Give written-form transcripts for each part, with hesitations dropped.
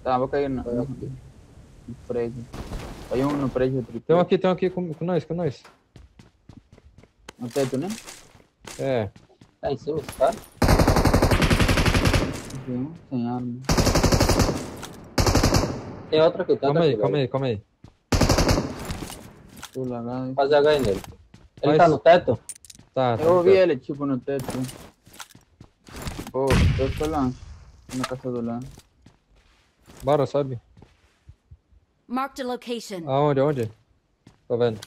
Tá, vou cair no prédio. Caiu um no prédio, outro Tem um aqui com nós. no teto, né? É. Tá em cima esse cara? Viu? Sem arma. Tem outro aqui, tem outro aqui. Calma aí. Tô lagado. Fazer HE nele. Ele Mas- tá no teto? Tá. Eu ouvi ele, tipo, no teto. Pô, eu tô lá. Na casa do lado. Bora, sobe. Marked a location. Aonde? Tô vendo.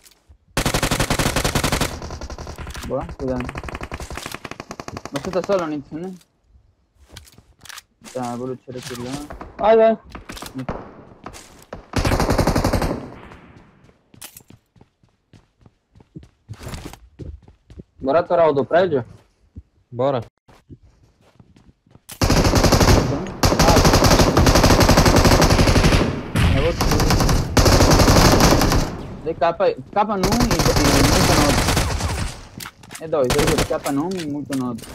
Boa, cuidado. Você tá solo nisso, né? Tá, vou lutar aqui lá. Vai. Bora atorar o do prédio? Bora. É outro. De capa num e muito no outro. É dois, capa num e muito no outro.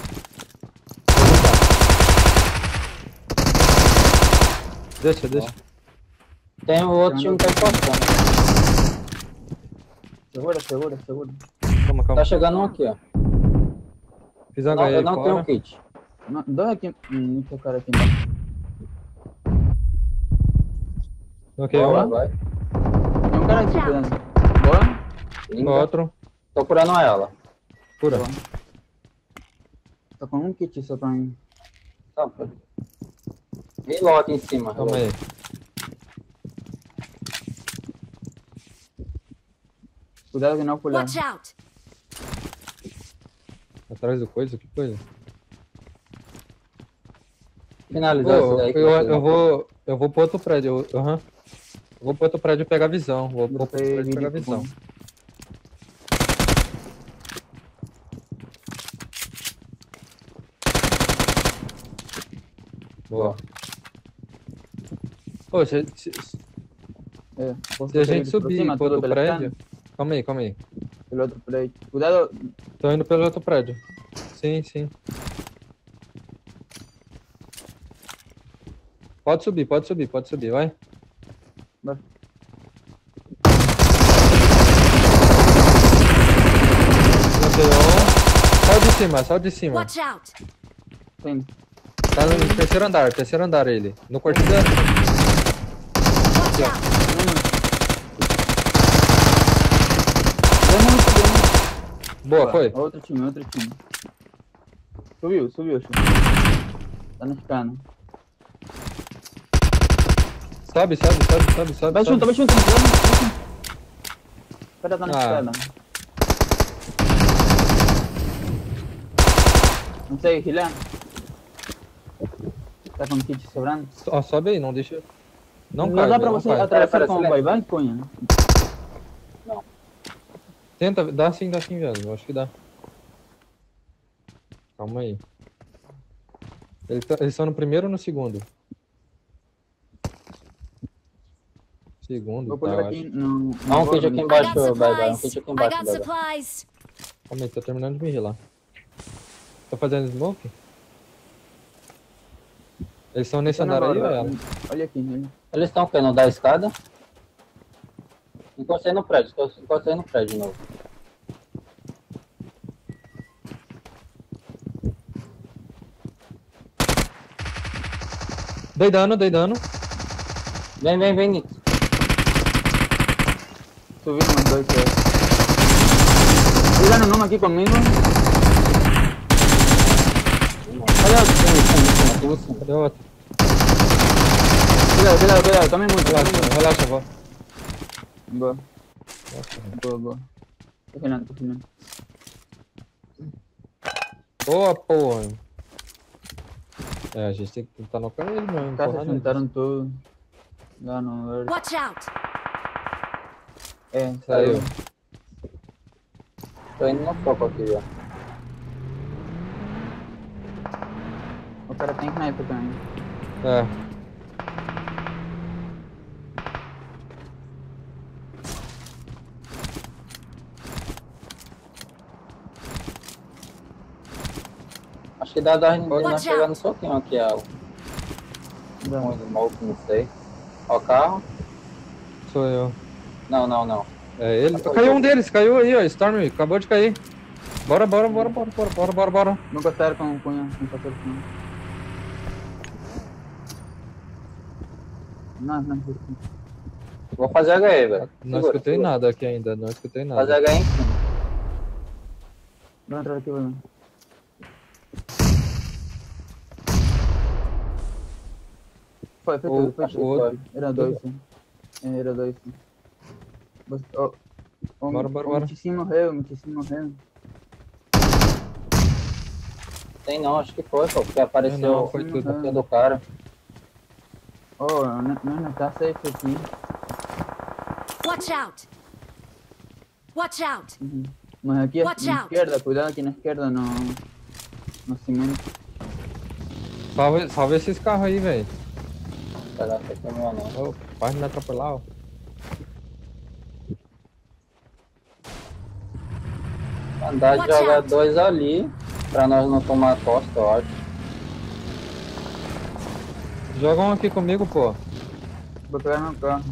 Deixa. Tem o outro time que tá encostando. Segura. Calma. Tá chegando um aqui, ó. Fiz Não, HE eu não tenho fora. kit. Não, dois aqui. Muito cara aqui embaixo. Ok, Boa, um. vai. Tem um cara aqui cuidando. Boa. Linda. Outro. Tô curando ela. Cura. Boa. Tô com um kit só pra mim. Tá, pô. Reload aqui em cima. Calma aí. Cuidado que não pular. Watch out! Atrás do coisa? Que coisa? Finalizar isso daí. que Eu vou pro outro prédio. Aham. Eu vou pro outro prédio pegar visão. Vou pro outro prédio pegar visão. Boa. Pô, se a gente subir pro outro prédio... Calma aí. Pelo outro prédio. Cuidado. Tô indo pelo outro prédio. Sim. Pode subir, vai. Vai. Só de cima. Watch out! Tem. Tá no terceiro andar ele. No quarto dele. Watch out! Boa, foi. Outro time. Subiu. Tá na escada. Sobe. Vai junto. O cara tá na escada. Não sei, Guilherme. Tá com kit sobrando? Ó, sobe aí, não deixa... Não Não cai, dá pra não você cai. atravessar com o vai, Cunha. Tenta, dá sim, velho. Eu acho que dá. Calma aí. Eles estão no primeiro ou no segundo? Segundo, Vou tá, pular eu aqui acho. no... Há um kit aqui I embaixo, got vai. Um supplies! kit aqui I embaixo, got vai. supplies! Calma aí, tô terminando de me healar. Tá fazendo smoke? Eles estão nesse andar aí ou é ela? Olha aqui, olha. Eles estão querendo dar a escada. Encostei no prédio de novo. Dei dano. Vem, Nick. Subiram mais dois. Cuidado numa aqui comigo. Olha o tem em cima. Cadê o outro? Cuidado, tome muito. Relaxa, vó. Boa. Nossa, Boa. Tô finando. boa, porra. É, a gente tem que tentar nocar ele mesmo. Os caras porra, se né? juntaram tudo. Lá no verde. Watch out! É, Saiu. Tô indo no foco aqui, ó. O cara tem sniper também. É. Acho que dá de nós Watch pegar out. no soquinho aqui, ó. Um smoke, não sei. Ó o carro. Sou eu. Não. É ele. Caiu um deles, caiu aí, ó. Storm, acabou de cair. Bora. Vou encostar com o cunha, com o pastor final. Não. Vou fazer HE, velho. Não Segura, escutei segura. nada aqui ainda, não escutei nada. Fazer HE em cima. Vou entrar aqui, vai. Foi tudo. O outro. Era dois, sim. Era dois, sim. Bora. Muitíssimo morreu. Tem não, acho que foi, pô, porque apareceu Não, foi tudo. o do cara. Oh, não tá safe aqui. Watch out! Mas aqui à Watch out. esquerda, cuidado aqui na esquerda, no cimento. Salve esses carros aí, velho. Pegar essa aqui não é não. Ô, pode me atropelar, ó. Andar de Watch jogar out. dois ali, pra nós não tomar a costa, eu acho. Joga um aqui comigo, pô. Vou pegar no carro.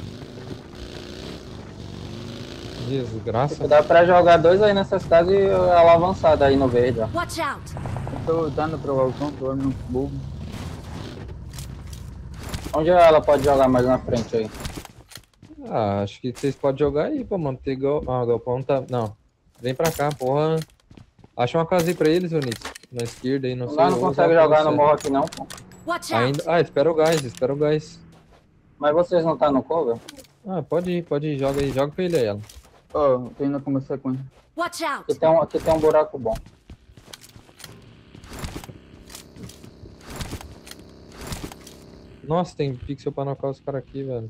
Desgraça. Dá pra jogar dois aí nessas casas e ela avançada aí no verde, ó. Watch out! Eu tô lutando pro balcão, tô no bug. Onde ela pode jogar mais na frente aí? Ah, acho que vocês podem jogar aí, pô, mano. Tem galpão tá... Não. Vem pra cá, porra. Acha uma casa aí pra eles, Vinícius. Na esquerda aí, não sei. Nós não consegue jogar no morro aqui não, pô. Watch out! Ainda... Ah, espera o gás. Mas vocês não tá no cover? Ah, pode ir, joga aí. Joga pra ele aí, ela. Oh, tô indo começar com ele. Watch out! Aqui tem um buraco bom. Nossa, tem pixel pra knockar os caras aqui, velho.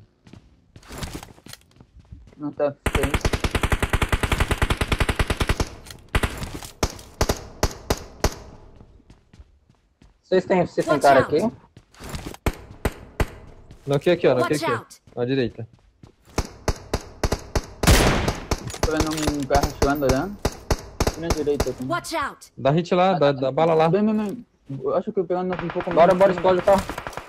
Não tá safe. Vocês têm Watch cara out. aqui? Knockei Watch aqui. out! À direita. Tô vendo um carro chegando já. Aqui na direita tem. Watch out! Dá hit lá, dá bala lá. Bem. Eu acho que eu pegando um pouco Bora, mais. explode o carro.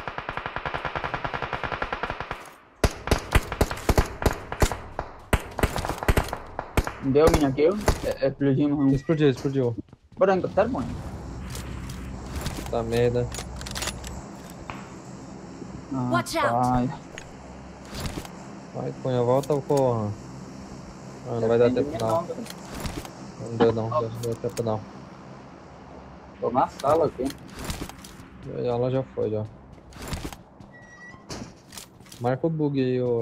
Deu minha kill. Explodimos. Explodiu. Bora encostar, mano. Tá merda. Watch out. Pai. Vai, Cunha, volta ou corra? Ah, não vai dar tempo não. Não deu tempo não. Tô na sala aqui. Ela já foi, já. Marca o bug aí, ô.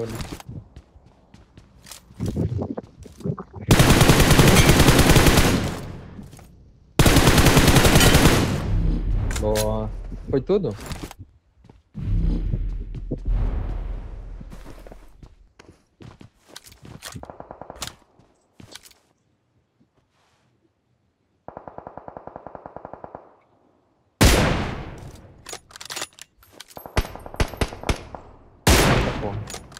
Boa. Foi tudo? Porra.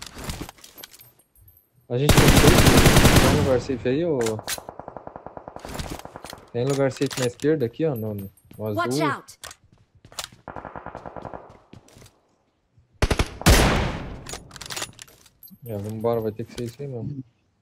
A gente tem lugar safe aí, ou... Tem lugar safe na esquerda aqui, ó, no Watch azul. out! Vambora, vai ter que ser isso aí mesmo.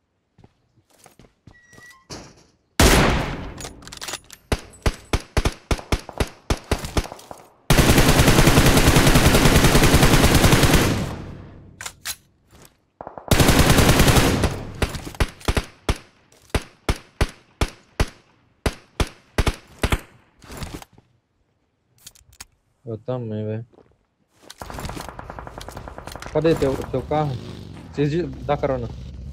Eu também, velho. Cadê teu carro? Vocês dá carona.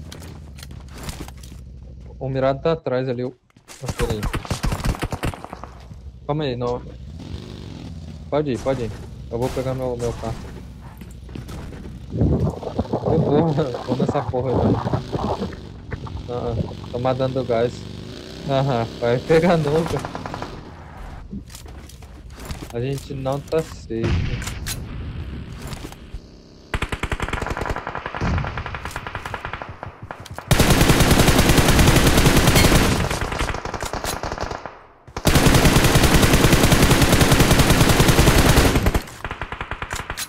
O mirado tá atrás ali. Espera aí. Calma aí, não. Pode ir. Eu vou pegar meu carro. Vou nessa porra já. Tomar dando gás. Vai pegar nunca. A gente não tá safe.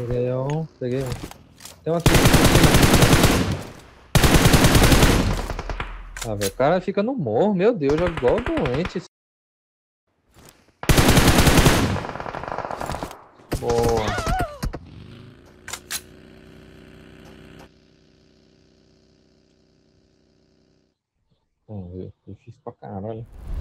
Peguei um. Tem um aqui. Ah, velho, o cara fica no morro, meu Deus, joga igual doente. Boa. Vamos ver, difícil pra caralho.